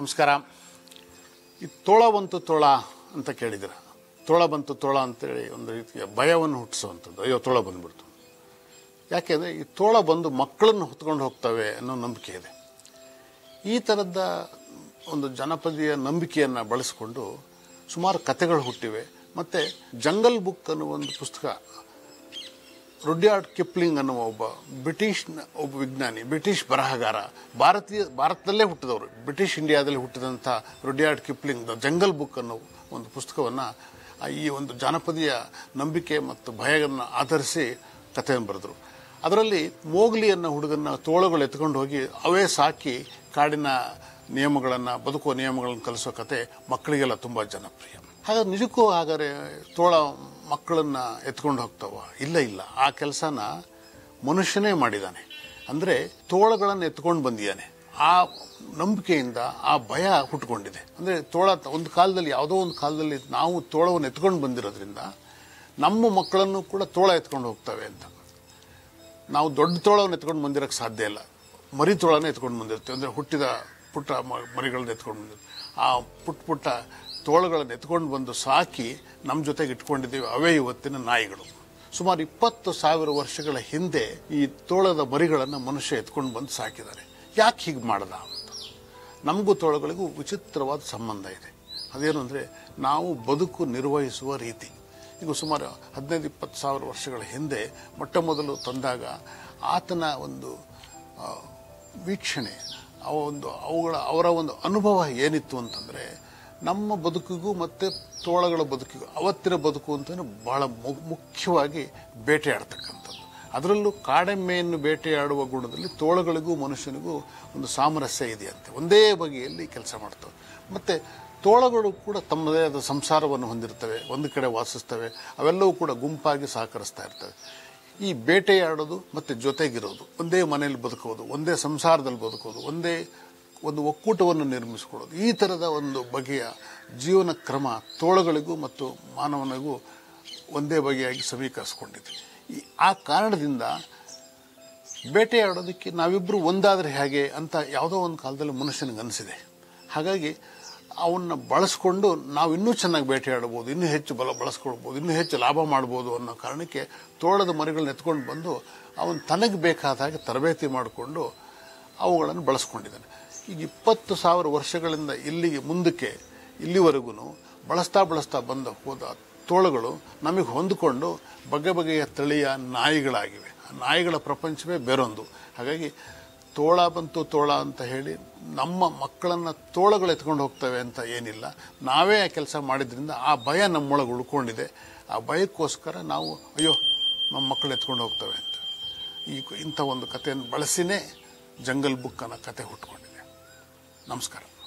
ನಮಸ್ಕಾರ. ಈ ತೋಳ ಬಂತು ತೋಳ ಅಂತ ಕೇಳಿದಿರ. ತೋಳ ಬಂತು ತೋಳ ಅಂತೇಳಿ ಒಂದು ರೀತಿಯ ಭಯವನ್ನು ಹುಟ್ಟಿಸುವಂಥದ್ದು. ಅಯ್ಯೋ ತೋಳ ಬಂದ್ಬಿಡ್ತು. ಯಾಕೆಂದರೆ ಈ ತೋಳ ಬಂದು ಮಕ್ಕಳನ್ನು ಹೊತ್ಕೊಂಡು ಹೋಗ್ತವೆ ಅನ್ನೋ ನಂಬಿಕೆ ಇದೆ. ಈ ಥರದ ಒಂದು ಜನಪದೀಯ ನಂಬಿಕೆಯನ್ನು ಬಳಸಿಕೊಂಡು ಸುಮಾರು ಕಥೆಗಳು ಹುಟ್ಟಿವೆ. ಮತ್ತು ಜಂಗಲ್ ಬುಕ್ ಅನ್ನೋ ಒಂದು ಪುಸ್ತಕ, ರುಡ್ಯಾರ್ಡ್ ಕಿಪ್ಲಿಂಗ್ ಅನ್ನುವ ಒಬ್ಬ ವಿಜ್ಞಾನಿ, ಬ್ರಿಟಿಷ್ ಬರಹಗಾರ, ಭಾರತದಲ್ಲೇ ಹುಟ್ಟಿದವರು, ಬ್ರಿಟಿಷ್ ಇಂಡಿಯಾದಲ್ಲಿ ಹುಟ್ಟಿದಂಥ Rudyard Kipling the Jungle Book ಅನ್ನೋ ಒಂದು ಪುಸ್ತಕವನ್ನು ಈ ಒಂದು ಜಾನಪದೀಯ ನಂಬಿಕೆ ಮತ್ತು ಭಯವನ್ನು ಆಧರಿಸಿ ಕಥೆಯನ್ನು ಬರೆದರು. ಅದರಲ್ಲಿ ಮೋಗ್ಲಿ ಅನ್ನೋ ಹುಡುಗನ ತೋಳಗಳು ಎತ್ಕೊಂಡು ಹೋಗಿ ಅವೇ ಸಾಕಿ ಕಾಡಿನ ನಿಯಮಗಳನ್ನು, ಬದುಕುವ ನಿಯಮಗಳನ್ನು ಕಲಿಸೋ ಕತೆ ಮಕ್ಕಳಿಗೆಲ್ಲ ತುಂಬ ಜನಪ್ರಿಯ. ಹಾಗಾದ್ರೆ ನಿಜಕ್ಕೂ ಹಾಗಾದ್ರೆ ತೋಳ ಮಕ್ಕಳನ್ನು ಎತ್ಕೊಂಡು ಹೋಗ್ತಾವ? ಇಲ್ಲ, ಆ ಕೆಲಸನ ಮನುಷ್ಯನೇ ಮಾಡಿದ್ದಾನೆ. ಅಂದರೆ ತೋಳಗಳನ್ನು ಎತ್ಕೊಂಡು ಬಂದಿದ್ದಾನೆ. ಆ ನಂಬಿಕೆಯಿಂದ ಆ ಭಯ ಹುಟ್ಟುಕೊಂಡಿದೆ. ಅಂದರೆ ತೋಳ ಒಂದು ಕಾಲದಲ್ಲಿ, ಯಾವುದೋ ಒಂದು ಕಾಲದಲ್ಲಿ ನಾವು ತೋಳವನ್ನು ಎತ್ಕೊಂಡು ಬಂದಿರೋದ್ರಿಂದ ನಮ್ಮ ಮಕ್ಕಳನ್ನು ಕೂಡ ತೋಳ ಎತ್ಕೊಂಡು ಹೋಗ್ತವೆ ಅಂತ. ನಾವು ದೊಡ್ಡ ತೋಳವನ್ನು ಎತ್ಕೊಂಡು ಬಂದಿರೋಕ್ಕೆ ಸಾಧ್ಯ ಇಲ್ಲ. ಮರಿ ತೋಳನ ಎತ್ಕೊಂಡು ಬಂದಿರ್ತೀವಿ. ಅಂದರೆ ಹುಟ್ಟಿದ ಪುಟ್ಟ ಮರಿಗಳನ್ನ ಎತ್ಕೊಂಡು ಬಂದಿರ್ತೀವಿ. ಆ ಪುಟ್ಟ ತೋಳಗಳನ್ನು ಎತ್ಕೊಂಡು ಬಂದು ಸಾಕಿ ನಮ್ಮ ಜೊತೆಗೆ ಇಟ್ಕೊಂಡಿದ್ದೀವಿ. ಅವೇ ಇವತ್ತಿನ ನಾಯಿಗಳು. ಸುಮಾರು 20,000 ವರ್ಷಗಳ ಹಿಂದೆ ಈ ತೋಳದ ಮರಿಗಳನ್ನು ಮನುಷ್ಯ ಎತ್ಕೊಂಡು ಬಂದು ಸಾಕಿದ್ದಾರೆ. ಯಾಕೆ ಹೀಗೆ ಮಾಡ್ದ ಅಂತ. ನಮಗೂ ತೋಳಗಳಿಗೂ ವಿಚಿತ್ರವಾದ ಸಂಬಂಧ ಇದೆ. ಅದೇನು ಅಂದರೆ ನಾವು ಬದುಕು ನಿರ್ವಹಿಸುವ ರೀತಿ. ಈಗ ಸುಮಾರು 15-20,000 ವರ್ಷಗಳ ಹಿಂದೆ ಮೊಟ್ಟ ಮೊದಲು ತಂದಾಗ ಆತನ ಒಂದು ವೀಕ್ಷಣೆ, ಅವರ ಒಂದು ಅನುಭವ ಏನಿತ್ತು ಅಂತಂದರೆ, ನಮ್ಮ ಬದುಕಿಗೂ ಮತ್ತು ತೋಳಗಳ ಬದುಕಿಗೂ, ಅವತ್ತಿನ ಬದುಕು ಅಂತಲೇ ಬಹಳ ಮುಖ್ಯವಾಗಿ ಬೇಟೆಯಾಡ್ತಕ್ಕಂಥದ್ದು. ಅದರಲ್ಲೂ ಕಾಡೆಮ್ಮೆಯನ್ನು ಬೇಟೆಯಾಡುವ ಗುಣದಲ್ಲಿ ತೋಳಗಳಿಗೂ ಮನುಷ್ಯನಿಗೂ ಒಂದು ಸಾಮರಸ್ಯ ಇದೆಯಂತೆ. ಒಂದೇ ಬಗೆಯಲ್ಲಿ ಕೆಲಸ ಮಾಡ್ತವೆ. ಮತ್ತು ತೋಳಗಳು ಕೂಡ ತಮ್ಮದೇ ಆದ ಸಂಸಾರವನ್ನು ಹೊಂದಿರ್ತವೆ, ಒಂದು ಕಡೆ ವಾಸಿಸ್ತವೆ. ಅವೆಲ್ಲವೂ ಕೂಡ ಗುಂಪಾಗಿ ಸಹಕರಿಸ್ತಾ ಇರ್ತವೆ. ಈ ಬೇಟೆಯಾಡೋದು ಮತ್ತು ಜೊತೆಗಿರೋದು, ಒಂದೇ ಮನೆಯಲ್ಲಿ ಬದುಕೋದು, ಒಂದೇ ಸಂಸಾರದಲ್ಲಿ ಬದುಕೋದು, ಒಂದೇ ಒಂದು ಒಕ್ಕೂಟವನ್ನು ನಿರ್ಮಿಸಿಕೊಳ್ಳೋದು, ಈ ಥರದ ಒಂದು ಬಗೆಯ ಜೀವನ ಕ್ರಮ ತೋಳಗಳಿಗೂ ಮತ್ತು ಮಾನವನಿಗೂ ಒಂದೇ ಬಗೆಯಾಗಿ ಸಮೀಕರಿಸ್ಕೊಂಡಿದೆ. ಆ ಕಾರಣದಿಂದ ಬೇಟೆಯಾಡೋದಕ್ಕೆ ನಾವಿಬ್ಬರು ಒಂದಾದರೆ ಹೇಗೆ ಅಂತ ಯಾವುದೋ ಒಂದು ಕಾಲದಲ್ಲಿ ಮನುಷ್ಯನಿಗೆ ಅನಿಸಿದೆ. ಹಾಗಾಗಿ ಅವನ್ನ ಬಳಸ್ಕೊಂಡು ನಾವು ಇನ್ನೂ ಚೆನ್ನಾಗಿ ಬೇಟೆಯಾಡ್ಬೋದು, ಇನ್ನೂ ಹೆಚ್ಚು ಬಳಸ್ಕೊಳ್ಬೋದು, ಇನ್ನೂ ಹೆಚ್ಚು ಲಾಭ ಮಾಡ್ಬೋದು ಅನ್ನೋ ಕಾರಣಕ್ಕೆ ತೋಳದ ಮರಿಗಳನ್ನ ಎತ್ಕೊಂಡು ಬಂದು ಅವನು ತನಗೆ ಬೇಕಾದ ಹಾಗೆ ತರಬೇತಿ ಮಾಡಿಕೊಂಡು ಅವುಗಳನ್ನು ಬಳಸ್ಕೊಂಡಿದ್ದಾನೆ. ಈಗ 20,000 ವರ್ಷಗಳಿಂದ ಮುಂದಕ್ಕೆ ಇಲ್ಲಿವರೆಗೂ ಬಳಸ್ತಾ ಹೋದ ತೋಳಗಳು ನಮಗೆ ಹೊಂದಿಕೊಂಡು ಬಗೆಯ ತಳಿಯ ನಾಯಿಗಳಾಗಿವೆ. ನಾಯಿಗಳ ಪ್ರಪಂಚವೇ ಬೇರೊಂದು. ಹಾಗಾಗಿ ತೋಳ ಬಂತು ತೋಳ ಅಂತ ಹೇಳಿ ನಮ್ಮ ಮಕ್ಕಳನ್ನು ತೋಳಗಳು ಎತ್ಕೊಂಡು ಹೋಗ್ತವೆ ಅಂತ ಏನಿಲ್ಲ. ನಾವೇ ಆ ಕೆಲಸ ಮಾಡಿದ್ರಿಂದ ಆ ಭಯ ನಮ್ಮೊಳಗೆ ಉಳ್ಕೊಂಡಿದೆ. ಆ ಭಯಕ್ಕೋಸ್ಕರ ನಾವು ಅಯ್ಯೋ ನಮ್ಮ ಮಕ್ಕಳು ಎತ್ಕೊಂಡು ಹೋಗ್ತವೆ ಅಂತ ಇಂಥ ಒಂದು ಕಥೆಯನ್ನು ಬಳಸಿನೇ ಜಂಗಲ್ ಬುಕ್ ಅನ್ನೋ ಕತೆ ಹುಟ್ಕೊಂಡಿದೆ. ನಮಸ್ಕಾರ.